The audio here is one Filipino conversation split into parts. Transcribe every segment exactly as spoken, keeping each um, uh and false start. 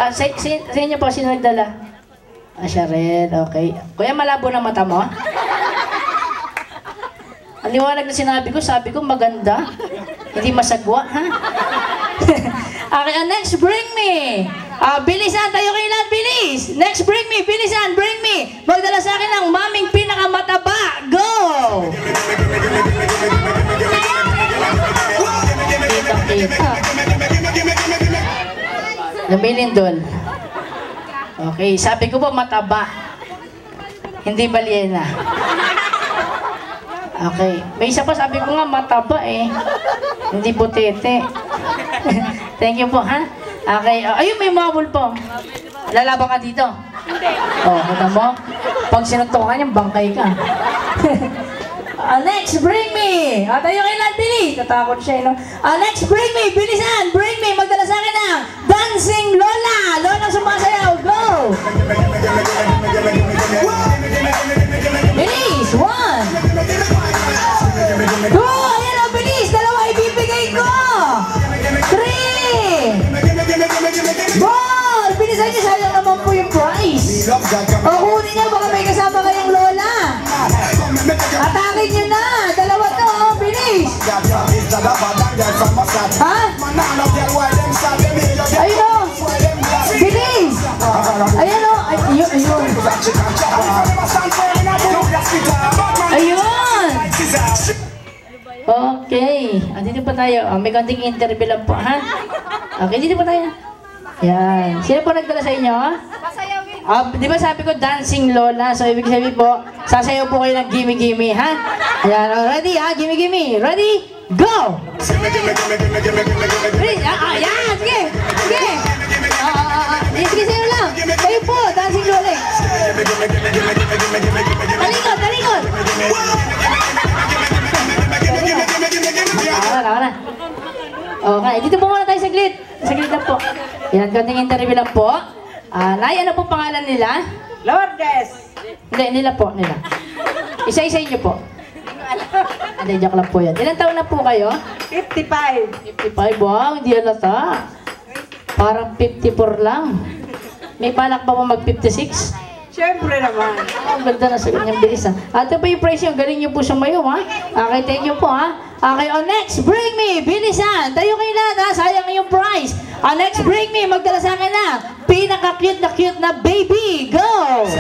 Ah, sa, sa, sa inyo po, sino nagdala? Ah, siya rin. Okay. Kuya, malabo na mata mo? Ang liwanag na sinabi ko, sabi ko maganda. Hindi masagwa, ha? Okay, uh, next, bring me. Uh, bilisan, tayo kayo lahat, bilis. Next, bring me, bilisan, bring me. Magdala sa akin ng maming pinakamataba. Go! Kita-kita. Lumilindol. Okay, sabi ko po mataba. Hindi balyena. Okay. May isa pa, sabi ko nga mataba eh. Hindi putete. Thank you po, ha? Okay. Uh, ayun, may mabul po. Lalaban ka dito? Hindi. Oh, kita mo? Pag sinuntukan yung bangkay ka. uh, next, bring me! Uh, tayo kayo lahat, Billy. Tatakot siya, no? Uh, next, bring me! Bilisan! Bring me! Magdala sa akin ng Dancing Lola! Lola sumasayaw! Go! Bilis! One! Two! Ayan o, bilis! Dalawa ibibigay ko! Three! Ball! Bilisan niyo, sayang naman po yung prize! O, kunin niyo, baka may kasama kayong lola! Atakin niyo na! Dalawa to, oh, bilis! Ha? Ayun o! Bilis! Ayan o! Ayun! Ayun! Ayun! Okay. Andito pa tayo. Oh, may konting interview lang po, ha? Okay, dito pa tayo. Yan. Sino po nagdala sa inyo? Pasayawin. Ah, di ba sabi ko dancing lola? So, ibig sabihin po, sasayaw po kayo ng gimme gimme, ha? Ayan. Oh, ready, ha? Gimme gimme. Ready? Go! Ready? Ah, yan! Sige! Sige! Ah, ah, ah, ah. Sige, sino lang? Kayo po, dancing lola. Talikod, talikod! Ako na, ako na. Okay, dito po muna tayo saglit. Saglit lang po. Yan, konting interview lang po. Ah, Nay, ano po pangalan nila? Lourdes. Hindi, nila po, nila. Isa-isa niyo po. Hindi, joke lang po yan. Ilang taon na po kayo? fifty-five. fifty-five, wow, hindi halata. Parang fifty-four lang. May balak pa po mag-fifty-six? Siyempre naman. Oh, ang ganda na sa kanyang bilis, ha? At ito po yung price yung galing niyo po sumayo, ha? Okay, thank you po, ha? Okay, on next, bring me, bilisan. Tayo kayo lahat, ha? Sayang yung price. On next, bring me, magdala sa akin na pinaka-cute na cute na baby. Go!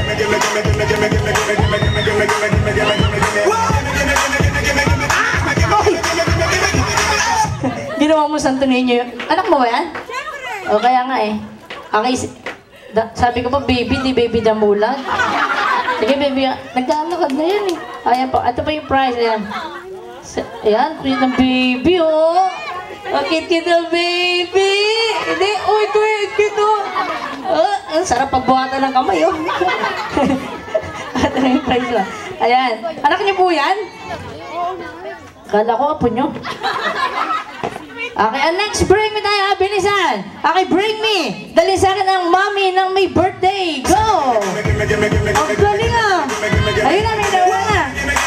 Ginawa mo Santo Niño yun. Anak mo ba yan? O, kaya nga eh. Okay, Da, sabi ko pa, baby, di baby damulag. Sige, baby, naglalakad na yan eh. Ayan po, ito pa yung prize, ayan. Ayan, cute ng baby, oh. Oh, cute ng baby. Hindi, oh, ito eh, cute, oh. Oh, ang sarap pagbuhatan ng kamay, oh. Ito na yung prize lang. Ayan, anak niyo po yan? Kala ko, apo niyo. Okay, and next, bring me tayo, ha? Bilisan. Okay, bring me. Dali sa akin ang mommy ng may birthday. Go! Ang galing, ah. Ayun na, may nawa na.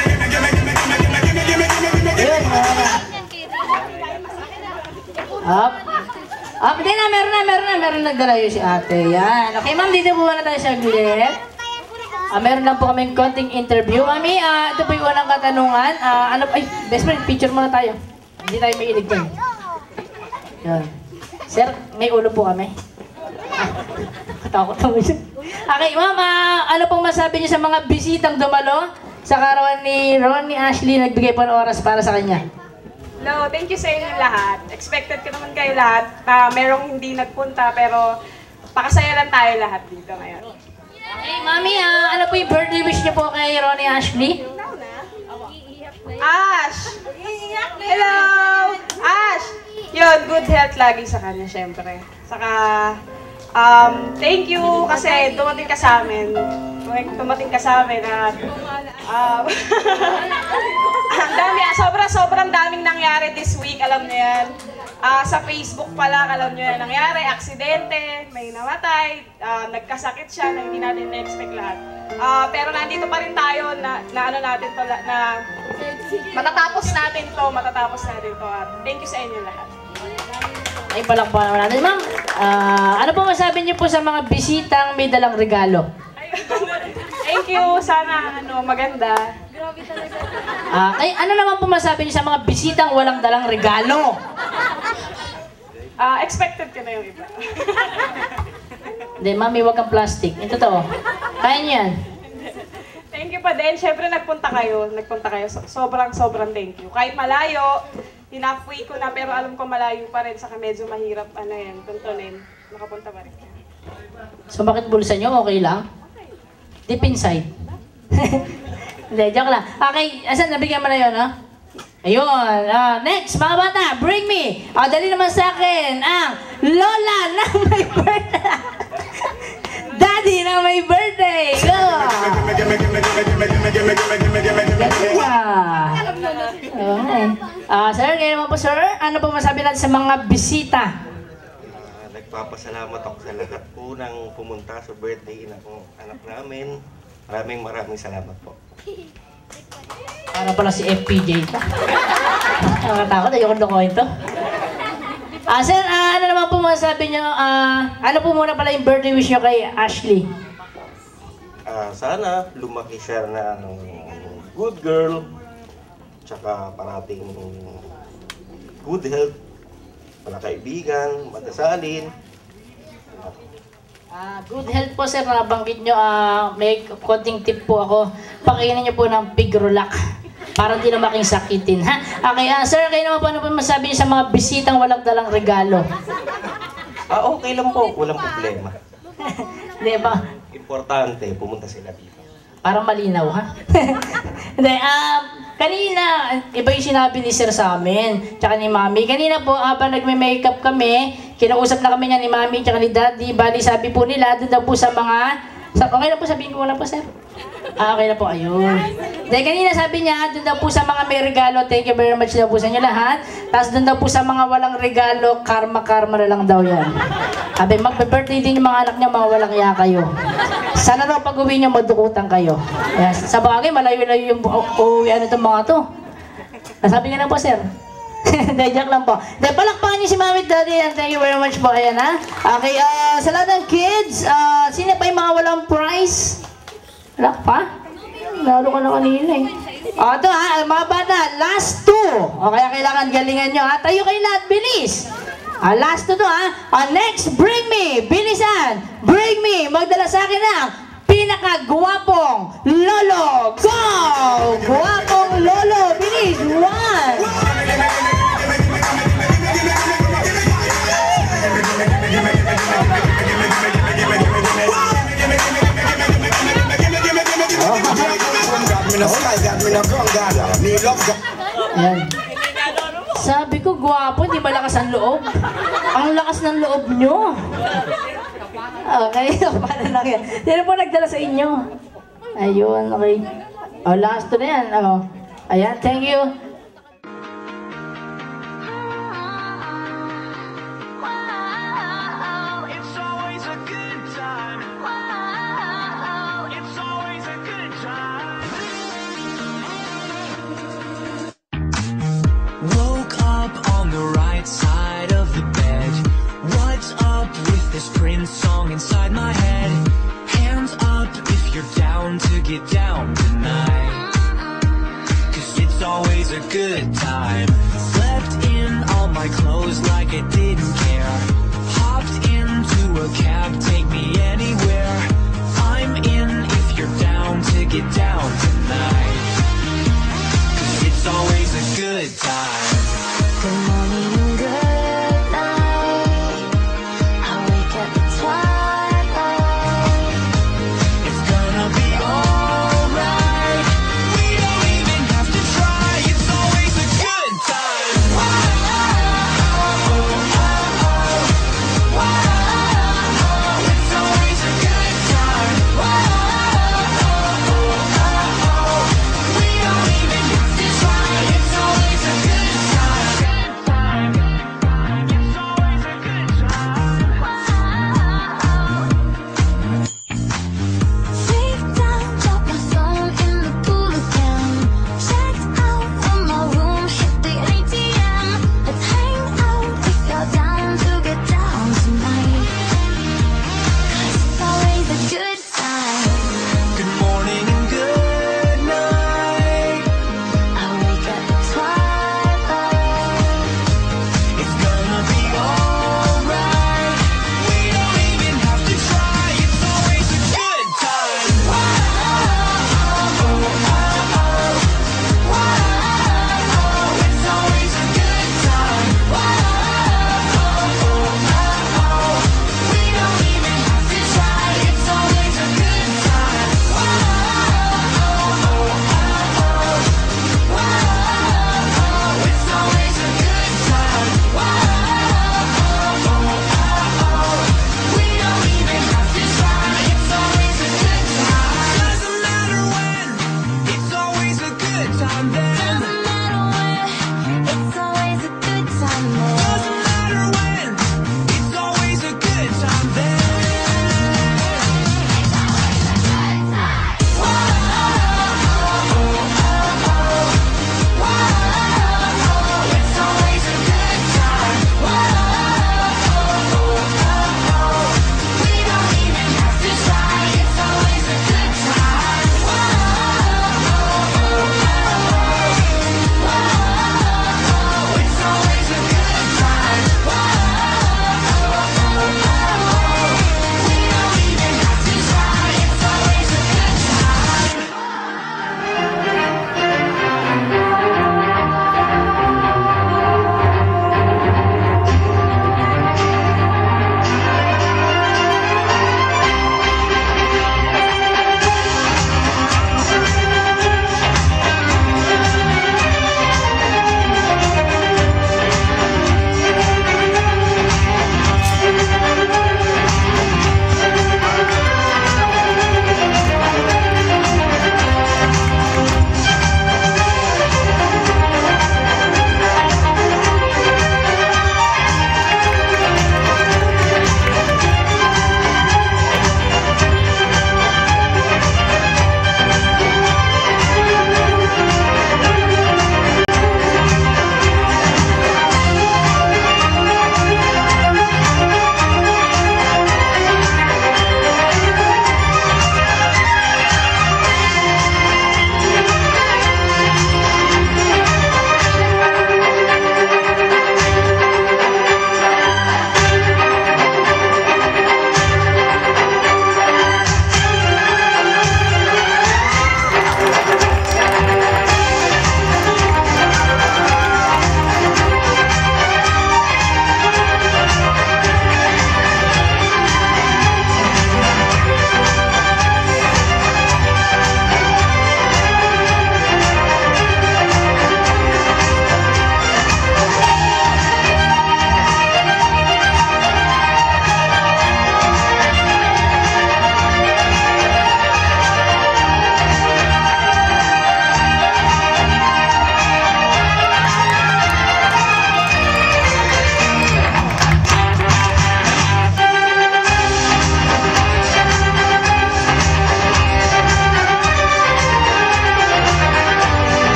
Ayun, nawa na. Up. Up, di na, meron na, meron na, meron na nagdala yun si ate. Yan. Okay, ma'am, dito po na tayo saglit. Ah, meron lang po kaming konting interview. Mami, ah, ito po yung unang katanungan. Ah, ano, ay, best friend, picture muna tayo. Hindi tayo may ilig dyan. Yan. Sir, may ulo po kami. Katakot naman siya. Okay, ma'am, uh, ano pong masabi niyo sa mga bisitang dumalo sa karawan ni Ronnie Ashley nagbigay po ng oras para sa kanya? Hello, thank you sa inyo lahat. Expected ko naman kayo lahat na merong hindi nagpunta pero pakasaya lang tayo lahat dito ngayon. Hey, mami, uh, ano po yung birthday wish niyo po kay Ronnie Ashley? Ash! Hello! Ash! Yun, good health lagi sa kanya, syempre. Saka, um, thank you kasi dumating ka sa amin. Dumating ka sa amin at, um, ang dami, sobra, sobrang daming nangyari this week, alam niyo yan. Uh, sa Facebook pala, alam niyo yan nangyari, aksidente, may namatay, uh, nagkasakit siya na hindi natin na-expect lahat. Uh, pero nandito pa rin tayo na, na ano natin to, na matatapos natin to, matatapos natin to. At thank you sa inyo lahat. ipalakpakan naman natin. Ma'am, ah, ano po masabi niyo po sa mga bisitang may dalang regalo? Thank you. Sana ano, maganda. Ah, ay, ano naman po masabi niyo sa mga bisitang walang dalang regalo? Ah, expected ko na yung iba. Hindi, mami, wag kang plastic. Ito to. Kaya niyo yan. Thank you pa din. Siyempre, nagpunta kayo. Nagpunta kayo. So- Sobrang, sobrang thank you. Kahit malayo, hinapway ko na, pero alam ko malayo pa rin. Saka medyo mahirap, ano yan, tuntunin. Nakapunta pa rin. So, bakit bulsa niyo? Okay lang? Deep inside. Hindi, joke lang. Okay, asan? Nabigyan mo na yun, ha? Ayun. Ah, next, mga bata, bring me. Ah, dali naman sa akin ang Lola na may birthday. Daddy na may birthday. Go! Okay. Ah, sir, ngayon naman po, sir. Ano po masabi natin sa mga bisita? Ah, nagpapasalamat ako sa lahat po ng pumunta sa birthday ng anak namin. Maraming maraming salamat po. Para pala si F P J ito. Nakakatakot, ayoko lokohin ito. Ah, sir, ah, ano naman po masabi niyo? Ah, ano po muna pala yung birthday wish niyo kay Ashley? Ah, sana lumaki siya ng good girl, tsaka parating good health, mga kaibigan, madasalin. Ah, good health po, sir. Nabanggit niyo, ah, may konting tip po ako. Pakainin niyo po ng Pigrolac para di na making sakitin, ha? Okay, ah, sir, kayo naman po, ano po masabi niyo sa mga bisitang walang dalang regalo? Ah, okay lang po, walang problema. Di ba? Importante, pumunta sila dito. Parang malinaw, ha? Hindi, ah, kanina, iba yung sinabi ni sir sa amin, tsaka ni mami. Kanina po, habang nagme-makeup kami, kinausap na kami niya ni mami, tsaka ni daddy. Bali, sabi po nila, doon daw po sa mga, sa, okay na po, sabihin ko na po, sir. Ah, okay na po, ayun. Dahil kanina sabi niya, doon daw po sa mga may regalo, thank you very much daw po sa inyo lahat. Tapos doon daw po sa mga walang regalo, karma-karma na lang daw yan. Sabi, magbe-birthday din yung mga anak niya, mga walang iya kayo. Sana raw pag-uwi niyo, madukutan kayo. Yes. Sa bagay, malayo-layo yung uuwi ano itong mga to. Nasabi nga na po, sir. Dahil joke lang po. Dahil palakpakan niyo si Mami at Daddy, and thank you very much po. Ayan, ha? Okay, uh, sa lahat ng kids, uh, sino pa yung mga walang prize? Wala pa? Lalo ko na kanina eh. O, ito ha, mga bata, last two. O, kaya kailangan galingan nyo ha. Tayo kayo lahat, bilis. Ah, last two to ha. Ah, next, bring me. Bilisan. Bring me. Magdala sa akin ng pinaka-guwapong lolo. Go! Guwapong lolo. Bilis. One. Ayan. Sabi ko, guwapo, di ba lakas ang loob? Ang lakas ng loob nyo. Okay, paano lang yan? Sino po nagdala sa inyo? Ayun, okay. O, last to na yan. O, ayan, thank you. Song inside my head. Hands up if you're down to get down tonight. Cause it's always a good time. Slept in all my clothes like I didn't care. Hopped into a cab, take me anywhere. I'm in if you're down to get down tonight. Cause it's always a good time. Good morning and good night. I wake up at twilight. It's gonna be alright. We don't even have to try. It's always a good time. Wow, oh, oh, oh. Wow, it's always a good time. Wow, oh, oh, oh. We don't even have to try. It's always a good time.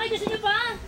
gusto niyo pa?